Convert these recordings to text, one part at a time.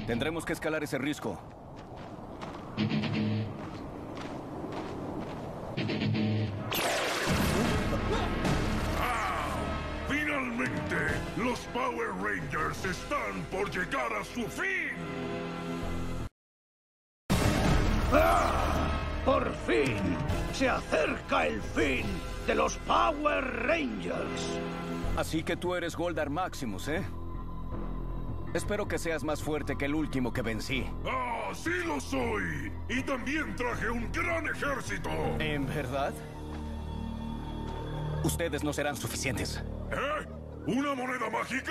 Tendremos que escalar ese risco. ¡Finalmente! ¡Los Power Rangers están por llegar a su fin! ¡Por fin! ¡Se acerca el fin de los Power Rangers! Así que tú eres Goldar Maximus, ¿eh? Espero que seas más fuerte que el último que vencí. ¡Ah, sí lo soy! Y también traje un gran ejército. ¿En verdad? Ustedes no serán suficientes. ¿Eh? ¿Una moneda mágica?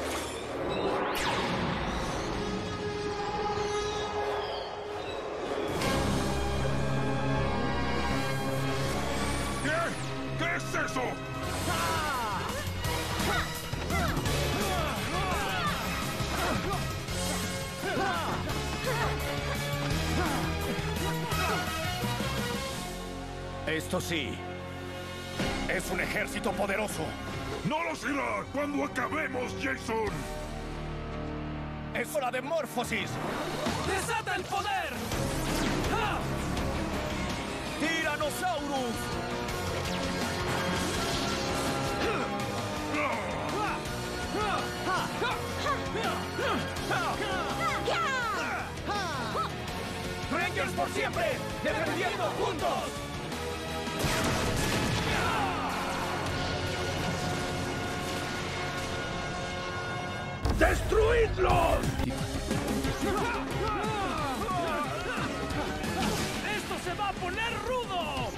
¿Qué? ¿Qué es eso? Esto sí. Es un ejército poderoso. ¡No lo será cuando acabemos, Jason! ¡Es hora de Morphosis! ¡Desata el poder! ¡Ja! ¡Tyrannosaurus! ¡Rangers por siempre! ¡Defendiendo juntos! ¡Destruidlos! ¡Esto se va a poner rudo!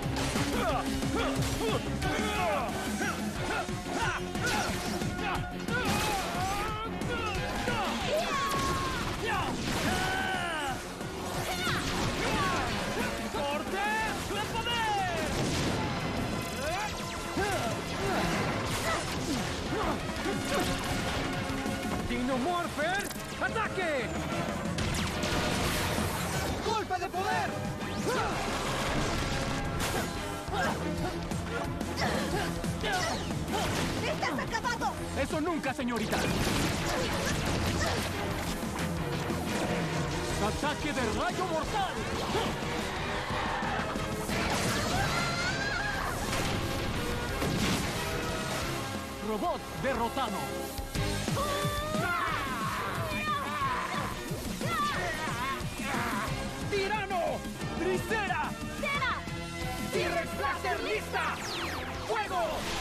¡Corte de poder! ¡Dino Morpher! ¡Ataque! ¡Golpe de poder! ¡Estás acabado! ¡Eso nunca, señorita! ¡Ataque de rayo mortal! ¡Robot derrotado! ¡Tirano! ¡Tricera! ¡Cera! ¡T-Rex Blaster lista! ¡Fuego!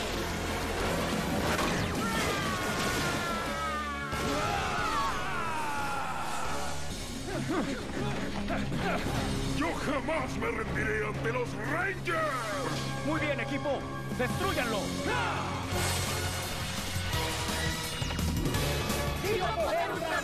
¡Yo jamás me rendiré ante los Rangers! Muy bien, equipo. ¡Destrúyanlo! ¡Viva Poder Ultra